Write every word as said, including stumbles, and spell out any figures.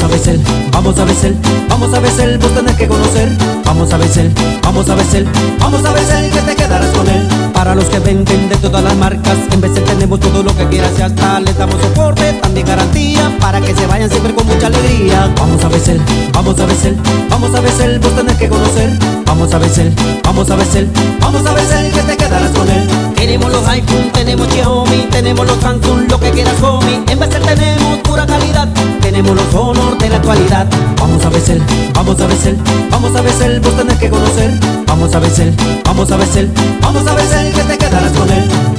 a Becel, vamos a Becel, vamos a Becel, vos tenés que conocer. Vamos a Becel, vamos a Becel, vamos a Becel, que te quedarás con él. Para los que venden de todas las marcas, en Becel tenemos todo lo que quieras y hasta les damos soporte, también garantía, para que se vayan siempre con mucha alegría. Vamos a Becel, vamos a Becel, vamos a Becel, vos tenés que conocer. Vamos a Becel, vamos a Becel, vamos a Becel, que te quedarás con él. Tenemos los iPhone, tenemos Xiaomi, tenemos los Samsung, lo que quieras, homie. En Becel tenemos pura calidad, tenemos los Honor de la actualidad. Vamos a Becel, vamos a Becel, vamos a Becel, vos tenés que conocer. Vamos a Becel, vamos a Becel, vamos a Becel, que te quedarás con él.